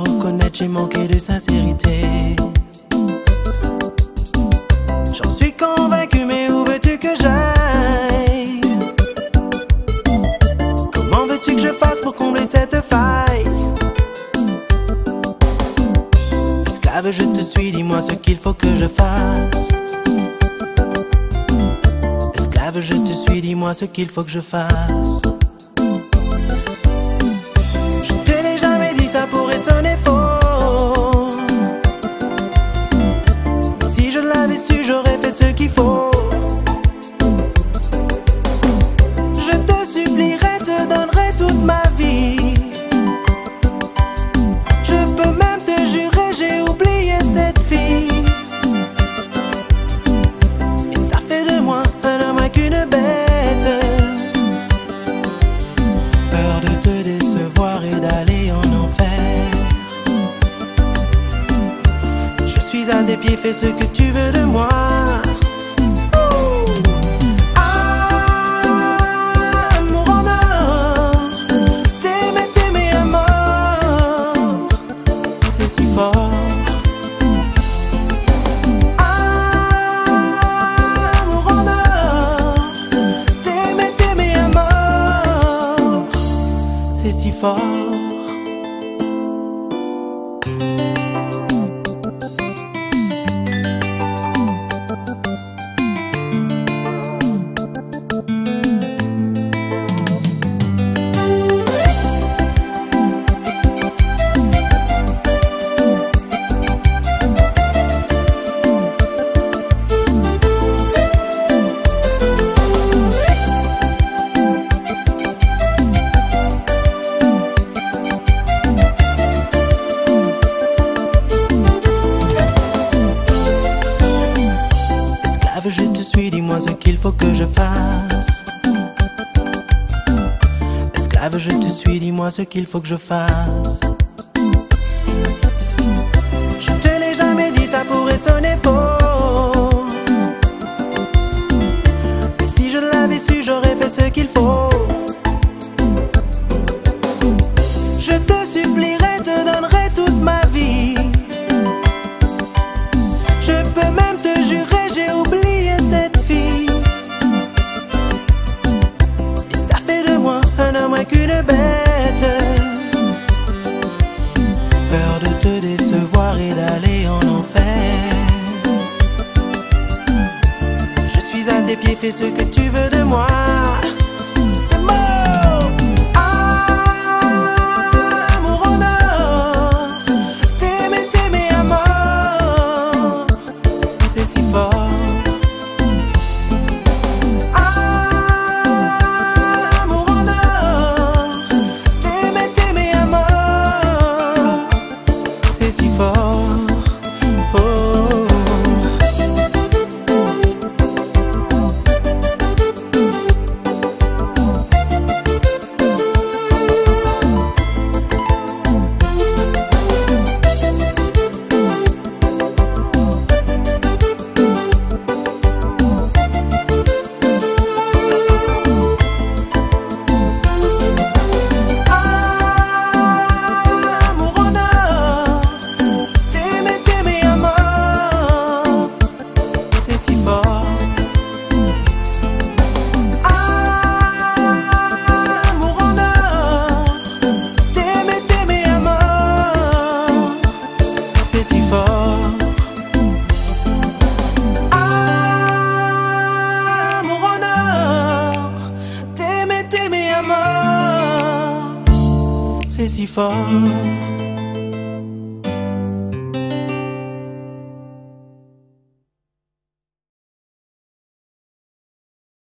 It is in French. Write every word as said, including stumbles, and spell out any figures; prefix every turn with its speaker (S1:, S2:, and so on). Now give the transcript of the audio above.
S1: reconnaître, j'ai manqué de sincérité. J'en suis convaincu, mais où veux-tu que j'aille? Comment veux-tu que je fasse pour combler cette faille? Esclave, je te suis, dis-moi ce qu'il faut que je fasse. Esclave, je te suis, dis-moi ce qu'il faut que je fasse. Je te l'ai jamais dit, ça pourrait sonner faux, mais si je l'avais su, j'aurais fait ce qu'il faut. Je te supplierai, te donnerai toute ma vie. Je peux même te jurer, j'ai oublié cette fille. Et ça fait de moi un homme qu'une bête. Peur de te décevoir et d'aller en enfer. Je suis à tes pieds, fais ce que tu veux de moi. C'est si fort. Je te suis, dis-moi ce qu'il faut que je fasse. Esclave, je te suis, dis-moi ce qu'il faut que je fasse. Je te l'ai jamais dit, ça pourrait sonner faux, mais si je l'avais su, j'aurais fait ce qu'il faut. Je te supplierai, te donnerai toute ma vie. Je peux même te jurer, j'ai oublié cette fille. Et ça fait de moi un homme qu'une bête. Peur de te décevoir et d'aller en enfer. Je suis à tes pieds, fais ce que tu veux de moi. C'est mort. C'est si fort.